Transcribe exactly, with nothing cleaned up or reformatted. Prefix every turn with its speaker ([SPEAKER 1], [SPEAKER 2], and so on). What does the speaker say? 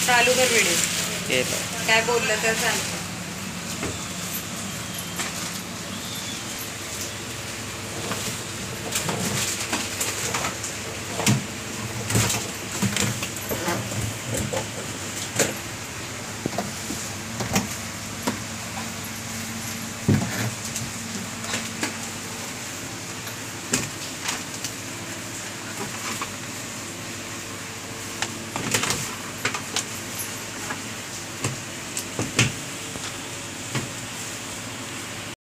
[SPEAKER 1] चालू कर व्हिडिओ.
[SPEAKER 2] केलं.
[SPEAKER 1] काय बोललं तर सांग.